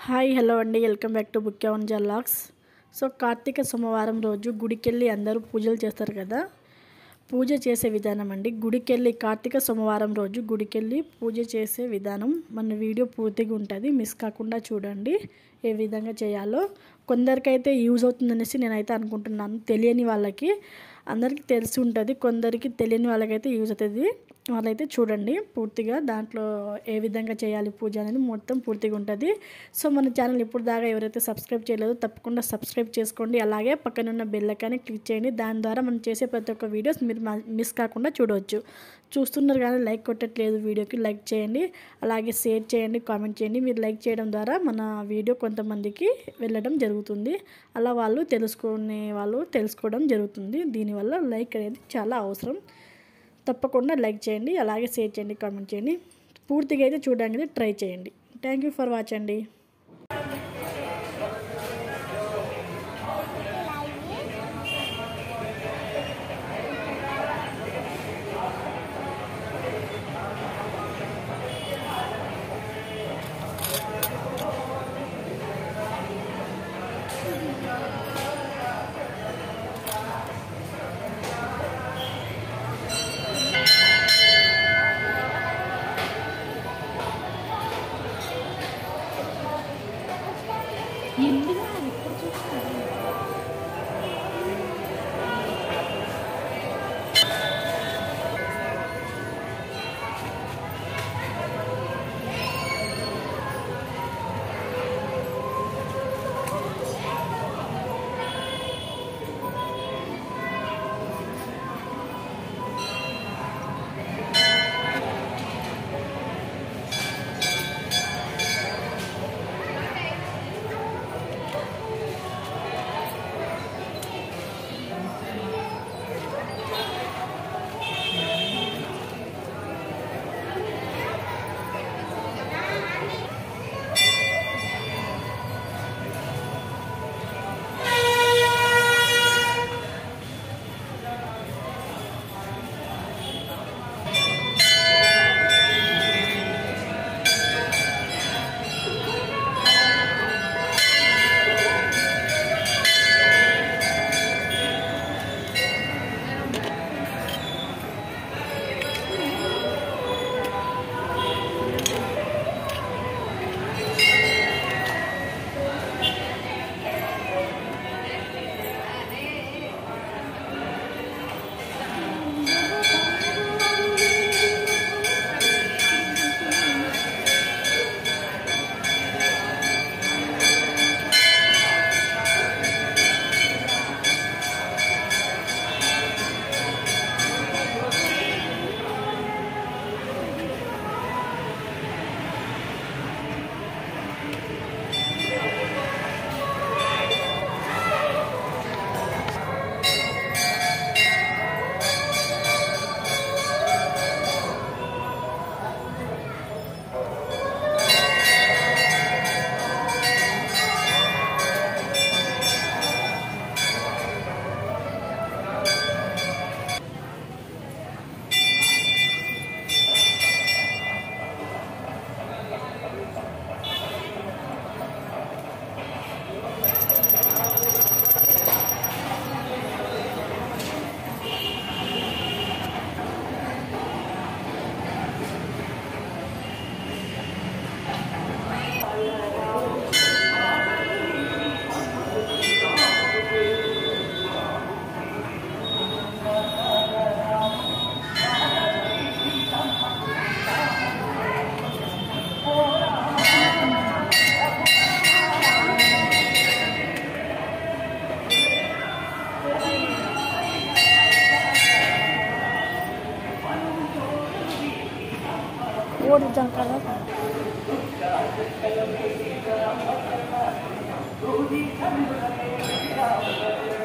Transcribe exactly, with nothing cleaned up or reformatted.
Hi hello అండి welcome back to బుక్యావన్ vlogs. So Karthika సోమవారం రోజు గుడికెళ్ళి అందరూ పూజలు చేస్తారు కదా. పూజ చేసే విధానం అండి. గుడికెళ్ళి కార్తీక సోమవారం రోజు గుడికెళ్ళి పూజ చేసే విధానం మన వీడియో పూర్తిగా ఉంటుంది, మిస్ కాకుండా చూడండి ఏ విధంగా చేయాలో. కొందరికైతే యూజ్ అవుతుందనేసి నేనైతే అనుకుంటున్నాను. తెలియని వాళ్ళకి అందరికీ తెలిసి ఉంటుంది, కొందరికి తెలియని వాళ్ళకైతే యూజ్ అవుతుంది. వాళ్ళైతే చూడండి పూర్తిగా దాంట్లో ఏ విధంగా చేయాలి పూజ అనేది మొత్తం పూర్తిగా ఉంటుంది. సో మన ఛానల్ ఇప్పుడు దాకా ఎవరైతే సబ్స్క్రైబ్ చేయలేదో తప్పకుండా సబ్స్క్రైబ్ చేసుకోండి. అలాగే పక్కన ఉన్న బెల్ ఐకాన్ని క్లిక్ చేయండి. దాని ద్వారా మనం చేసే ప్రతి ఒక్క వీడియోస్ మీరు మిస్ కాకుండా చూడవచ్చు. చూస్తున్నారు కానీ లైక్ కొట్టట్లేదు, వీడియోకి లైక్ చేయండి, అలాగే షేర్ చేయండి, కామెంట్ చేయండి. మీరు లైక్ చేయడం ద్వారా మన వీడియో కొంతమందికి వెళ్ళడం జరుగుతుంది. అలా వాళ్ళు తెలుసుకునే వాళ్ళు తెలుసుకోవడం జరుగుతుంది. దీనివల్ల లైక్ అనేది చాలా అవసరం. తప్పకుండా లైక్ చేయండి, అలాగే షేర్ చేయండి, కామెంట్ చేయండి. పూర్తిగా అయితే చూడడానికి ట్రై చేయండి. థ్యాంక్ యూ ఫర్ వాచ్ అండి. ఎందుకు ఇప్పుడు చూస్తున్నారు? और जानकार है।